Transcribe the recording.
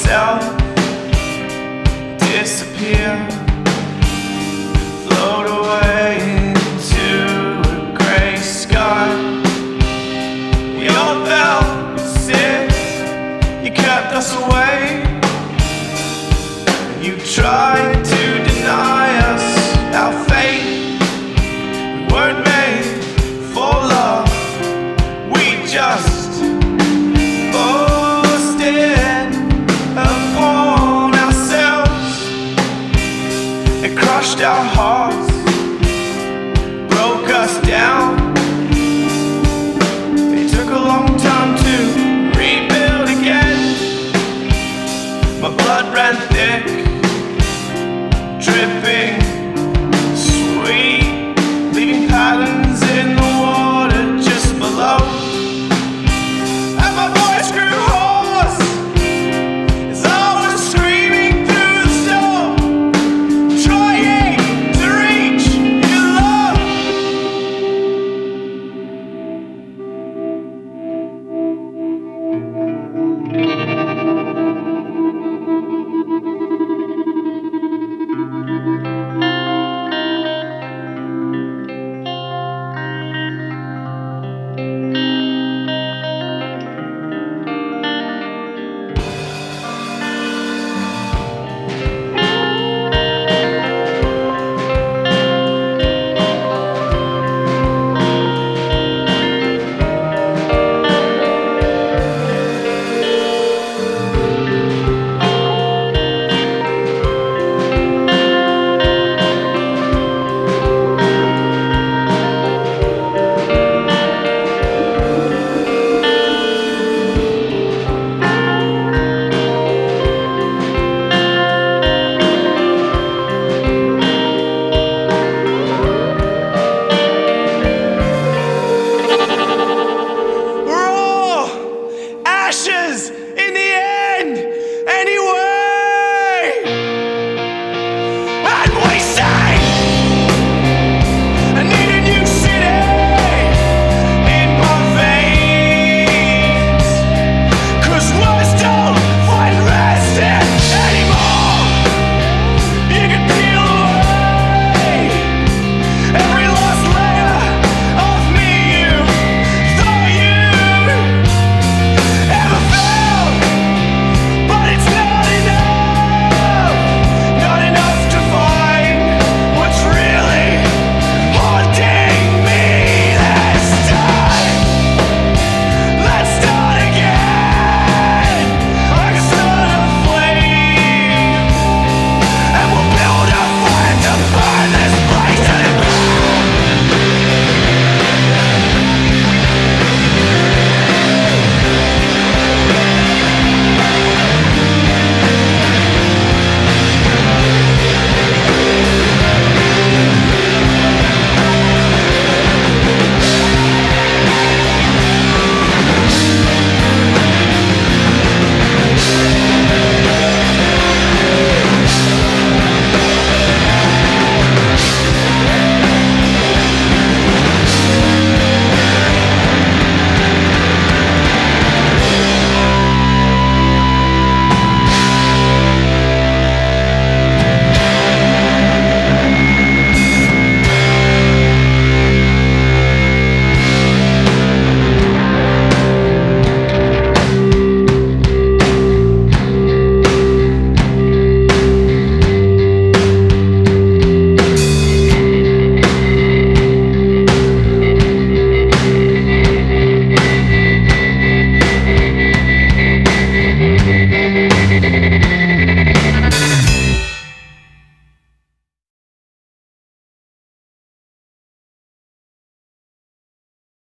myself disappear, float away into a grey sky. We all felt sick, you kept us away. You tried to deny us our fate. We weren't made for love, we just boasted upon ourselves. It crushed our hearts, broke us down. It took a long time to rebuild again. My blood ran thick, dripped